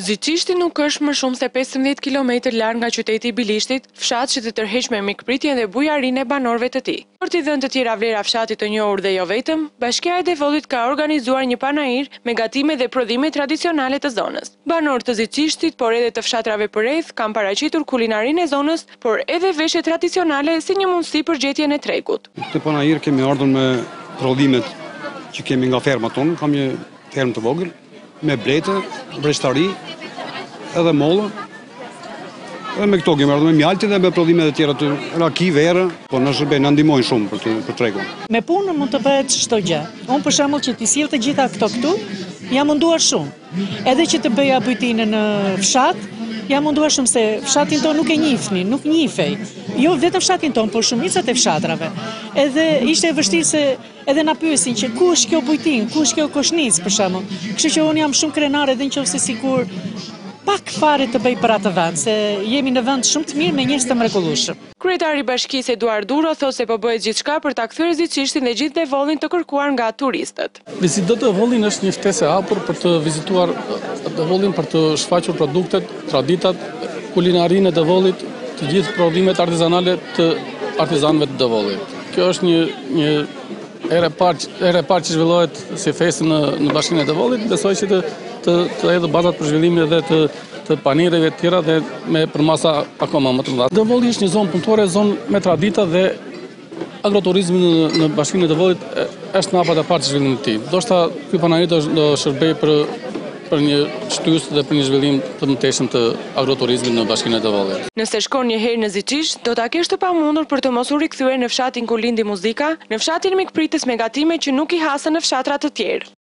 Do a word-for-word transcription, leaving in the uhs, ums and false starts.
Zyçishti nuk është më shumë se pesëmbëdhjetë kilometër larg nga qyteti i Bilishtit, fshat që të tërheq me mikpritjen dhe bujarinë e banorëve të tij. Për t'i dhënë të tjera vlera fshatit të njohur dhe jo vetëm, Bashkia e Devollit ka organizuar një panair me gatime dhe prodhime tradicionale të zonës. Banorët të Zyçishtit, por edhe të fshatrave përreth, kanë paraqitur kulinarinë e zonës, por edhe veshje tradicionale si një mundësi për gjetjen e tregut. Këtë panair kemi ardhur me prodhimet që kemi nga fermat tonë, kam një fermë të vogël, me blete, breshtari, edhe mollë. Edhe me këto kemi ardhur me mjalti dhe me prodhime të tjera të raki, verë, po në shërbej na ndihmojnë shumë për të për tregun. Me punën mund të bëhet çdo gjë. Unë për shembull që t'i sjell të gjitha këto këtu, jam munduar shumë. Edhe që të bëja bujtinë në fshat, jam munduar shumë se fshatin tonë nuk e njihnin, nuk njihej. Jo vetëm fshatin tonë, por shumicat e fshatrave. Edhe ishte e vështirë se edhe na pyesin që ku është kjo bujtinë, ku është kjo koshnicë për shembull. Kështu që unë jam shumë krenar edhe nëse sikur pak fare të bëj për atë vend, se jemi në vend shumë të mirë me njerëz të mrekullueshëm. Kryetari i Bashkisë Eduard Duro thotë se po bëhet gjithçka për ta kthyer Zyçishtin dhe gjithë Devollin të kërkuar nga turistët. Vizita Devollin është një ftesë e hapur për të vizituar Devollin, për të shfaqur produktet, traditat, kulinarinë e Devollit, të gjithë prodhimet artizanale të artizanëve të Devollit. Kjo është një një erë e parë, erë e parë që zhvillohet si festë në në Bashkinë e Devollit, besoj që të të të hedhë bazat për zhvillimin edhe të të panireve të tjera dhe me përmasa akoma më të mëdha. Devolli është një zonë punëtore, zonë me tradita dhe agroturizmi në, në Bashkinë e Devollit është në hapat e parë të zhvillimit të tij. Do shta ky panair do shërbej për për një shtysë dhe për një zhvillim të mëtejshëm të agroturizmit në Bashkinë e Devollit. Nëse shkon një herë në Zyçisht, do ta kesh të pamundur për të mos u rikthyer në fshatin ku lindi muzika, në fshatin mikpritës me gatime që nuk i hasën në fshatra të tjerë.